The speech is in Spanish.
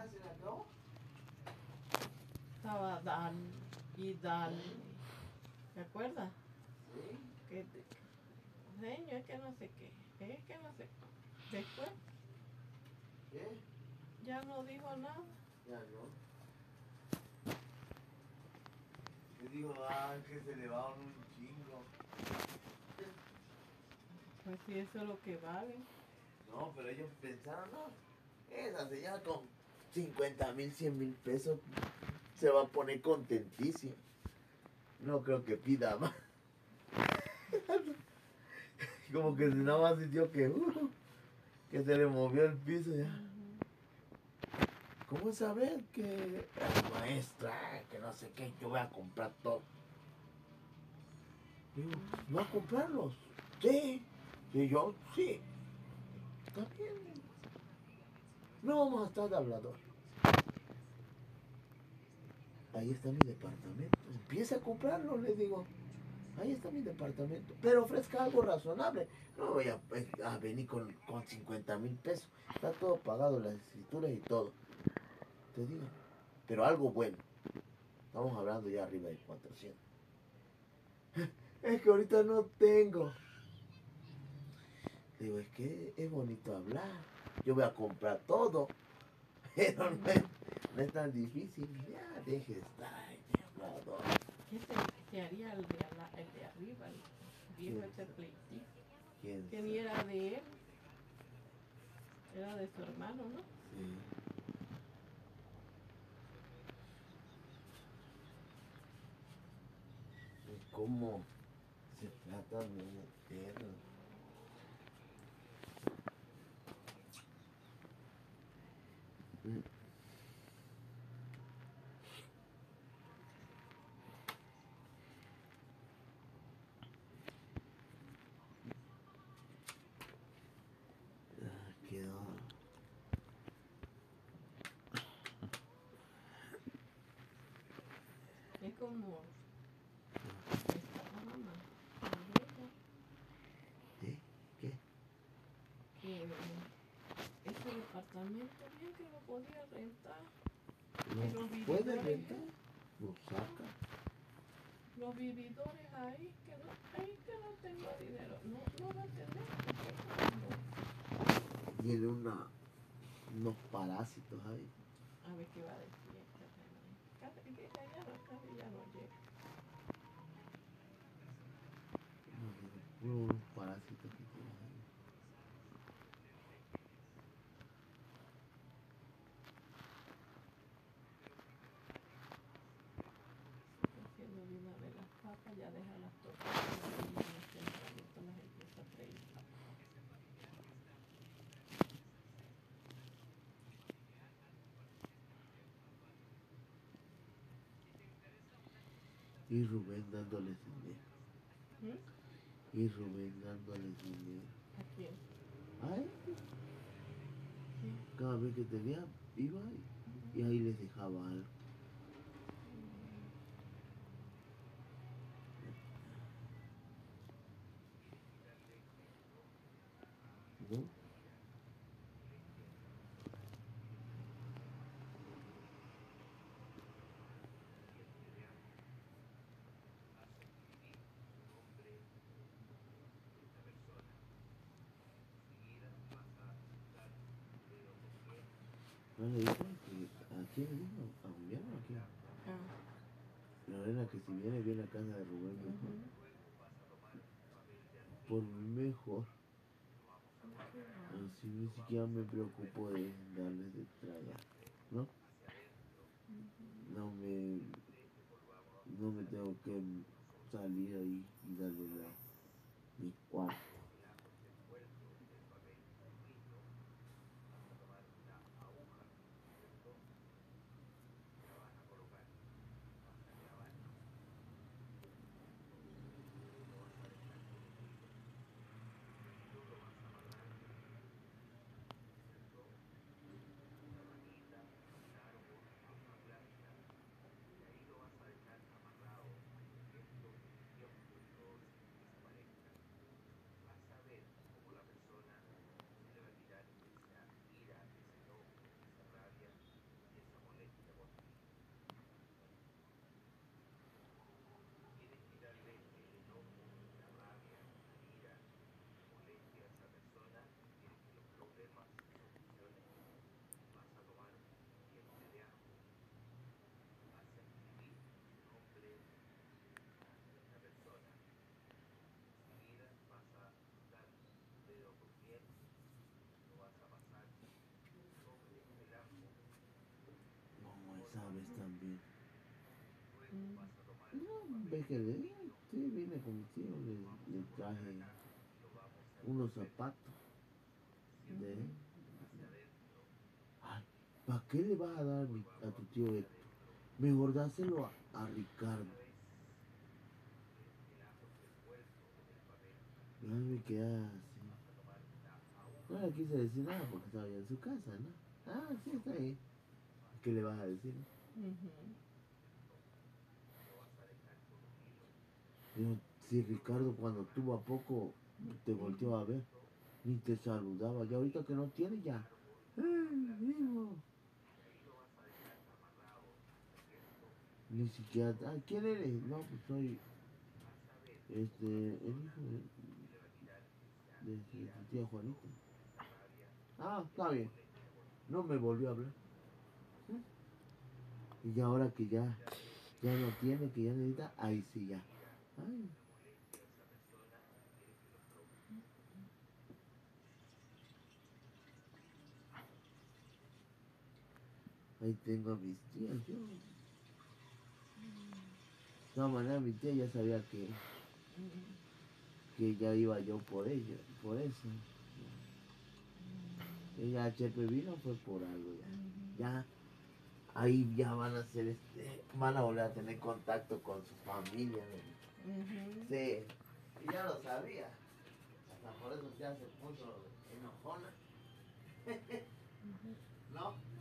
se le acabó. Estaba Dan y Dan. ¿Te acuerdas? Sí. Que señor, es que no sé qué. Es que no sé. Después ¿Qué? ya no dijo nada. Ya no. Le digo, que se le va un chingo. Pues sí, eso es lo que vale. No, pero ellos pensaron, no, esa señora con 50,000, 100,000 pesos se va a poner contentísima. No creo que pida más. Como que nada más sintió que se le movió el piso ya. ¿Cómo saber que la maestra, que no sé qué, yo voy a comprar todo? Digo, ¿no a comprarlos? Sí. Y yo, sí. Está bien. No vamos a estar de hablador. Ahí está mi departamento. Empieza a comprarlo, le digo. Ahí está mi departamento. Pero ofrezca algo razonable. No voy a venir con 50,000 pesos. Está todo pagado, las escrituras y todo. Te digo. Pero algo bueno. Estamos hablando ya arriba de 400. Es que ahorita no tengo. Digo, es que es bonito hablar. Yo voy a comprar todo. Pero no es tan difícil. Ya, deje de estar ahí, hablador. ¿Qué se haría el de arriba, el viejo ese pleitito? ¿Quién Que ni era de él. Era de su hermano, ¿no? Sí. ¿Cómo se trata de meter? Quedó. Es como mamá. ¿Eh? ¿Qué? Que ese departamento bien que lo podía rentar. ¿No puede rentar? ¿Lo saca? Los vividores ahí que no tengo dinero. No va a tener. Tiene unos parásitos ahí. A ver qué va a decir esta también. Casi ya no llega. Unos parásitos que tiene ahí. Haciendo de una vez las papas, ya deja las tortillas y las tempranito las empieza a freír. Y Rubén dándoles dinero. ¿Mm? Y Rubén dándoles dinero. ¿A quién? Ay, ¿Qué? cada vez que tenía, iba y ahí les dejaba algo. ¿No? ¿No le dijo a quién le dijo? ¿A Julián o a quién? Lorena que si viene a casa de Rubén mejor. Por mí mejor. Así ni siquiera me preocupo de darles de tragar, ¿no? No me tengo que salir ahí y darle mi cuarto. sabes también. Mm. No, ve que sí, vine con mi tío, le traje unos zapatos de él. Ay, ¿para qué le vas a dar a tu tío Héctor? Mejor dáselo a Ricardo. Y a mí me queda así. No le quise decir nada porque estaba ya en su casa, ¿no? Ah, sí, está ahí. ¿Qué le vas a decir? Ujú. Digo, si Ricardo cuando tuvo a poco te volteó a ver, ni te saludaba. Ya ahorita que no tiene ya. Hijo. Ni siquiera, ah, ¿quién eres? No, pues soy el hijo de tu tía Juanita. Ah, está bien. No me volvió a hablar. Y ya ahora que ya no tiene, que ya necesita, ahí sí ya. Ay, ahí tengo a mis tías, yo. De todas maneras, mi tía ya sabía que ya iba yo por ella, por eso. Ella HP vino fue por algo ya. Ya, ahí ya van a hacer van a volver a tener contacto con su familia. ¿No? Ujú. Sí, y ya lo sabía. Hasta por eso ya se puso enojona. Ujú. ¿No?